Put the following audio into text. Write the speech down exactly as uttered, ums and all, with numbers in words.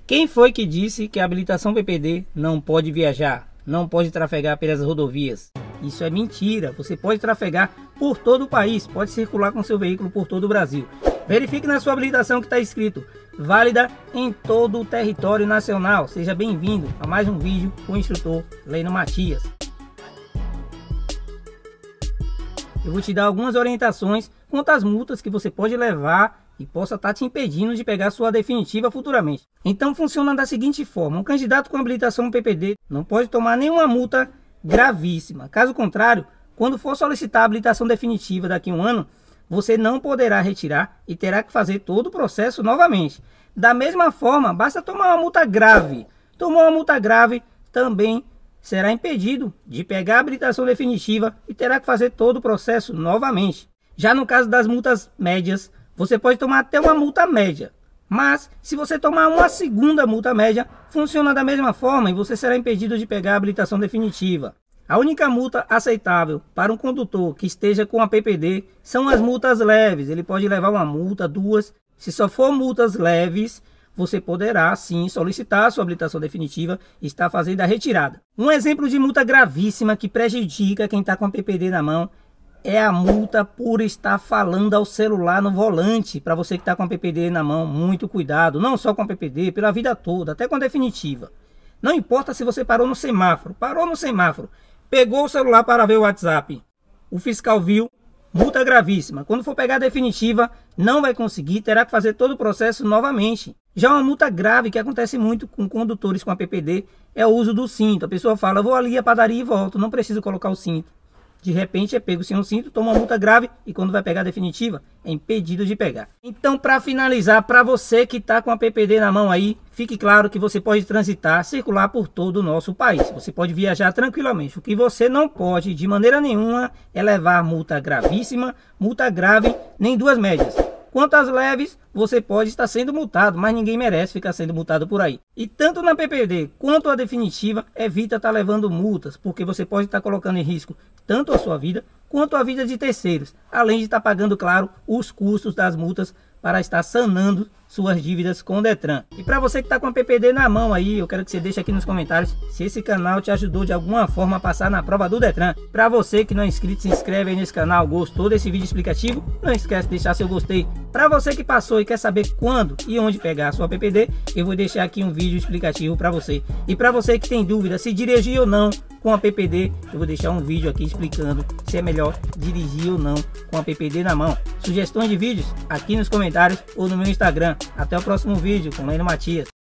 Quem foi que disse que a habilitação P P D não pode viajar, não pode trafegar pelas rodovias? Isso é mentira. Você pode trafegar por todo o país, pode circular com seu veículo por todo o Brasil. Verifique na sua habilitação que está escrito válida em todo o território nacional. Seja bem-vindo a mais um vídeo com o instrutor Leno Matias. Eu vou te dar algumas orientações quanto às multas que você pode levar e possa estar te impedindo de pegar sua definitiva futuramente. Então funciona da seguinte forma: um candidato com habilitação P P D não pode tomar nenhuma multa gravíssima. Caso contrário, quando for solicitar a habilitação definitiva daqui a um ano, você não poderá retirar e terá que fazer todo o processo novamente. Da mesma forma, basta tomar uma multa grave. Tomou uma multa grave, também será impedido de pegar a habilitação definitiva e terá que fazer todo o processo novamente. Já no caso das multas médias, você pode tomar até uma multa média, mas se você tomar uma segunda multa média, funciona da mesma forma e você será impedido de pegar a habilitação definitiva. A única multa aceitável para um condutor que esteja com a P P D são as multas leves. Ele pode levar uma multa, duas. Se só for multas leves, você poderá sim solicitar a sua habilitação definitiva e estar fazendo a retirada. Um exemplo de multa gravíssima que prejudica quem está com a P P D na mão é a multa por estar falando ao celular no volante. Para você que está com a P P D na mão, muito cuidado, não só com a P P D, pela vida toda, até com a definitiva. Não importa se você parou no semáforo, parou no semáforo, pegou o celular para ver o WhatsApp, o fiscal viu, multa gravíssima. Quando for pegar a definitiva, não vai conseguir, terá que fazer todo o processo novamente. Já uma multa grave que acontece muito com condutores com a P P D é o uso do cinto. A pessoa fala: vou ali à padaria e volto, não preciso colocar o cinto. De repente é pego sem um cinto, toma uma multa grave e quando vai pegar a definitiva é impedido de pegar. Então, para finalizar, para você que está com a P P D na mão aí, fique claro que você pode transitar, circular por todo o nosso país. Você pode viajar tranquilamente. O que você não pode de maneira nenhuma é levar multa gravíssima, multa grave, nem duas médias. Quanto às leves, você pode estar sendo multado, mas ninguém merece ficar sendo multado por aí. E tanto na P P D quanto a definitiva, evita estar levando multas, porque você pode estar colocando em risco tanto a sua vida quanto a vida de terceiros, além de estar pagando, claro, os custos das multas para estar sanando suas dívidas com o Detran. E para você que está com a P P D na mão aí, eu quero que você deixe aqui nos comentários se esse canal te ajudou de alguma forma a passar na prova do Detran. Para você que não é inscrito, se inscreve aí nesse canal. Gostou desse vídeo explicativo? Não esquece de deixar seu gostei. Para você que passou e quer saber quando e onde pegar a sua P P D, eu vou deixar aqui um vídeo explicativo para você. E para você que tem dúvida se dirigir ou não com a P P D, eu vou deixar um vídeo aqui explicando se é melhor dirigir ou não com a P P D na mão. Sugestões de vídeos aqui nos comentários ou no meu Instagram. Até o próximo vídeo com Leno Matias.